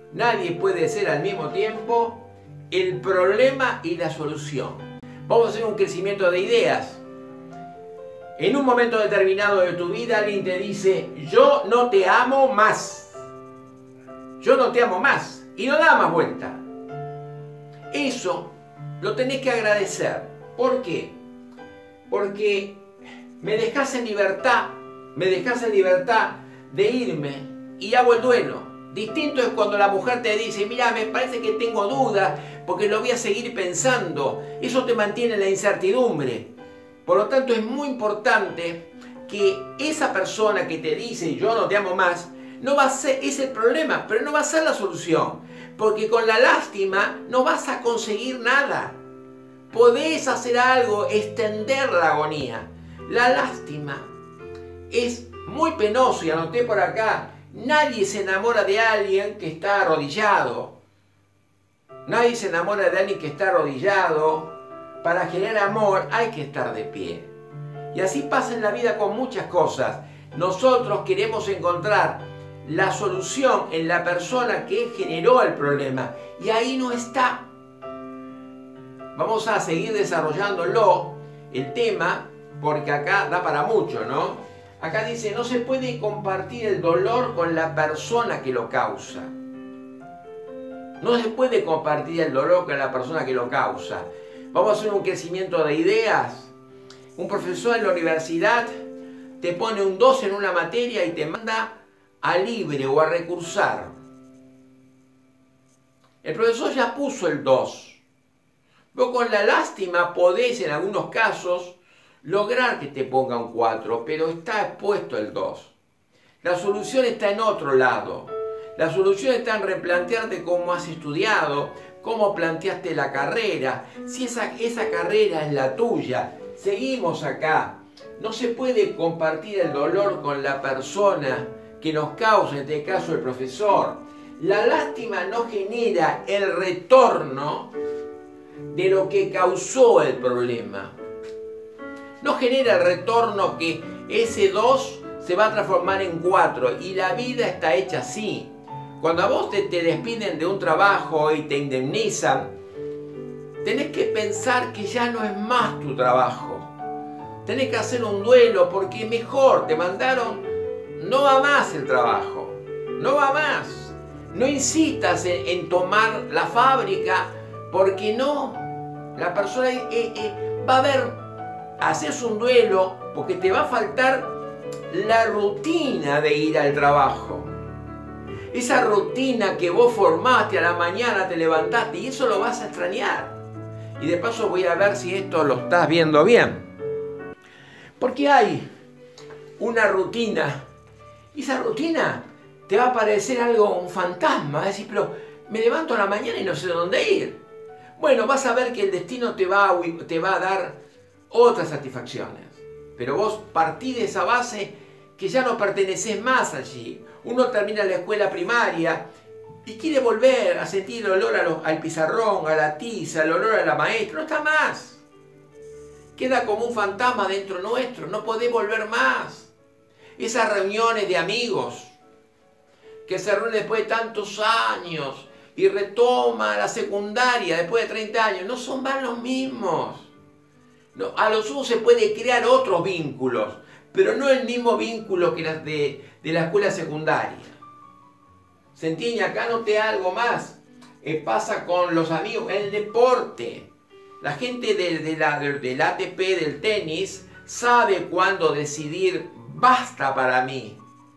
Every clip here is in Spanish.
Nadie puede ser al mismo tiempo el problema y la solución. Vamos a hacer un crecimiento de ideas. En un momento determinado de tu vida alguien te dice, yo no te amo más. Yo no te amo más. Y no da más vuelta. Eso lo tenés que agradecer. ¿Por qué? Porque me dejás en libertad de irme y hago el duelo. Distinto es cuando la mujer te dice, mira, me parece que tengo dudas porque lo voy a seguir pensando. Eso te mantiene en la incertidumbre. Por lo tanto, es muy importante que esa persona que te dice, yo no te amo más, no va a ser, es el problema, pero no va a ser la solución. Porque con la lástima no vas a conseguir nada. Podés hacer algo, extender la agonía. La lástima es muy penoso, y anoté por acá, nadie se enamora de alguien que está arrodillado. Nadie se enamora de alguien que está arrodillado. Para generar amor hay que estar de pie. Y así pasa en la vida con muchas cosas. Nosotros queremos encontrar la solución en la persona que generó el problema. Y ahí no está. Vamos a seguir desarrollándolo, el tema, porque acá da para mucho, ¿no? Acá dice, no se puede compartir el dolor con la persona que lo causa. No se puede compartir el dolor con la persona que lo causa. Vamos a hacer un crecimiento de ideas. Un profesor en la universidad te pone un 2 en una materia y te manda a libre o a recursar. El profesor ya puso el 2. Vos con la lástima podés en algunos casos lograr que te ponga un 4, pero está expuesto el 2. La solución está en otro lado. La solución está en replantearte cómo has estudiado, cómo planteaste la carrera, si esa carrera es la tuya. Seguimos acá. No se puede compartir el dolor con la persona que nos causa, en este caso el profesor. La lástima no genera el retorno de lo que causó el problema. No genera el retorno que ese 2 se va a transformar en 4 y la vida está hecha así. Cuando a vos te despiden de un trabajo y te indemnizan, tenés que pensar que ya no es más tu trabajo. Tenés que hacer un duelo porque mejor te mandaron, no va más el trabajo, no va más. No insistas en tomar la fábrica porque no. La persona va a ver, haces un duelo porque te va a faltar la rutina de ir al trabajo. Esa rutina que vos formaste a la mañana, te levantaste y eso lo vas a extrañar. Y de paso voy a ver si esto lo estás viendo bien. Porque hay una rutina. Y esa rutina te va a parecer algo, un fantasma. Vas a decir, pero me levanto a la mañana y no sé dónde ir. Bueno, vas a ver que el destino te va a dar otras satisfacciones. Pero vos partís de esa base que ya no perteneces más allí. Uno termina la escuela primaria y quiere volver a sentir el olor al pizarrón, a la tiza, el olor a la maestra. No está más. Queda como un fantasma dentro nuestro. No podés volver más. Esas reuniones de amigos que se reúnen después de tantos años y retoma la secundaria después de 30 años, no son más los mismos. No, a lo sumo se puede crear otros vínculos, pero no el mismo vínculo que las de la escuela secundaria. ¿Se entiende? Acá noté algo más. Pasa con los amigos, el deporte. La gente del ATP, del tenis, sabe cuándo decidir, basta para mí.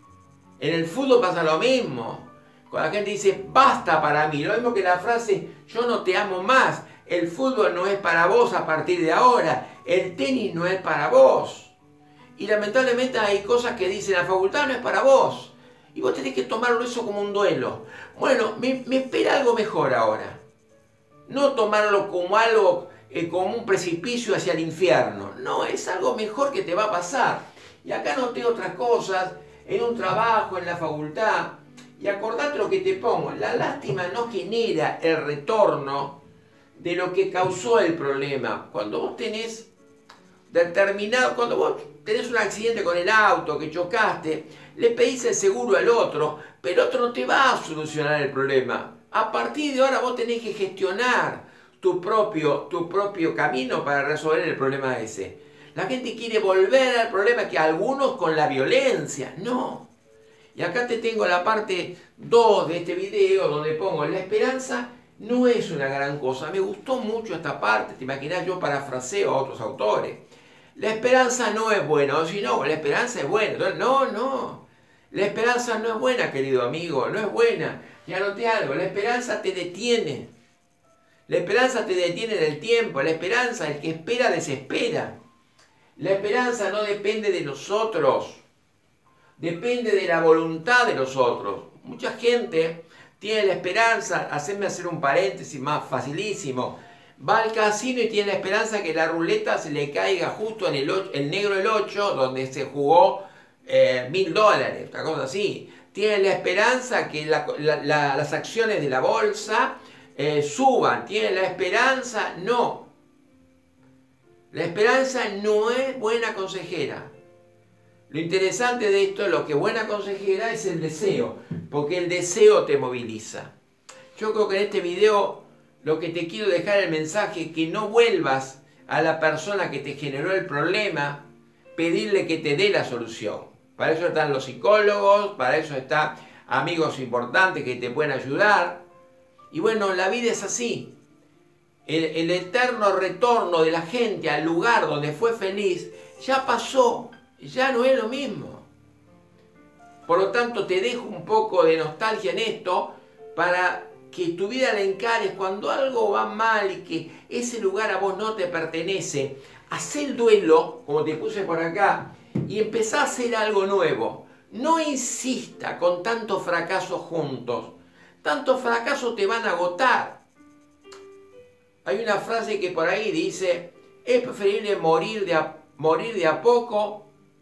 En el fútbol pasa lo mismo. Cuando la gente dice, basta para mí. Lo mismo que la frase, yo no te amo más. El fútbol no es para vos a partir de ahora. El tenis no es para vos. Y lamentablemente hay cosas que dicen, la facultad no es para vos. Y vos tenés que tomarlo eso como un duelo. Bueno, me espera algo mejor ahora. No tomarlo como algo, como un precipicio hacia el infierno. No, es algo mejor que te va a pasar. Y acá noté otras cosas, en un trabajo, en la facultad. Y acordate lo que te pongo. La lástima no genera el retorno de lo que causó el problema. Cuando vos tenés determinado, cuando vos tenés un accidente con el auto, que chocaste, le pedís el seguro al otro, pero el otro no te va a solucionar el problema. A partir de ahora vos tenés que gestionar tu propio camino para resolver el problema ese. La gente quiere volver al problema, que algunos con la violencia, no. Y acá te tengo la parte 2 de este video donde pongo: la esperanza no es una gran cosa. Me gustó mucho esta parte, te imaginas, yo parafraseo a otros autores. La esperanza no es buena, o si no, la esperanza es buena. Entonces, no. La esperanza no es buena, querido amigo, no es buena. Y anoté algo: la esperanza te detiene. La esperanza te detiene en el tiempo. La esperanza, el que espera, desespera. La esperanza no depende de nosotros. Depende de la voluntad de los otros. Mucha gente tiene la esperanza, hacedme hacer un paréntesis más facilísimo, va al casino y tiene la esperanza que la ruleta se le caiga justo en el negro del 8, donde se jugó $1000, una cosa así. Tiene la esperanza que las acciones de la bolsa suban. Tiene la esperanza, no. La esperanza no es buena consejera. Lo interesante de esto, lo que es buena consejera, es el deseo, porque el deseo te moviliza. Yo creo que en este video lo que te quiero dejar el mensaje es que no vuelvas a la persona que te generó el problema, pedirle que te dé la solución. Para eso están los psicólogos, para eso están amigos importantes que te pueden ayudar. Y bueno, la vida es así. El eterno retorno de la gente al lugar donde fue feliz ya pasó. Ya no es lo mismo. Por lo tanto, te dejo un poco de nostalgia en esto para que tu vida la encares cuando algo va mal y que ese lugar a vos no te pertenece. Haz el duelo, como te puse por acá, y empezá a hacer algo nuevo. No insista con tantos fracasos juntos. Tantos fracasos te van a agotar. Hay una frase que por ahí dice: es preferible morir de a poco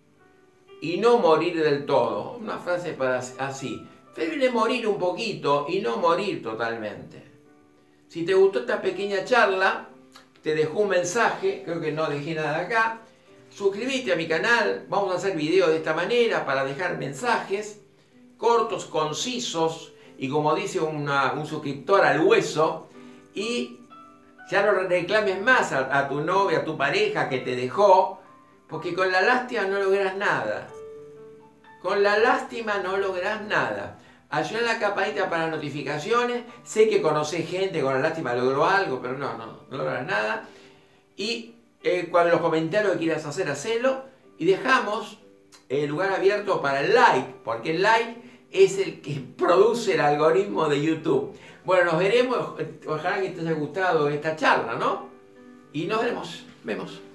y no morir del todo. Una frase así. Preferible morir un poquito y no morir totalmente. Si te gustó esta pequeña charla, te dejo un mensaje, creo que no dejé nada acá. Suscríbete a mi canal, vamos a hacer videos de esta manera para dejar mensajes cortos, concisos y, como dice un suscriptor, al hueso. Y ya no reclames más a tu novia, a tu pareja que te dejó, porque con la lástima no lográs nada. Con la lástima no lográs nada. Ayuda en la campanita para notificaciones. Sé que conocés gente que con la lástima logró algo, pero no lográs nada. Y cuando los comentarios que quieras hacer, hacelo. Y dejamos el lugar abierto para el like, porque el like es el que produce el algoritmo de YouTube. Bueno, nos veremos. Ojalá que te haya gustado esta charla, ¿no? Y nos vemos.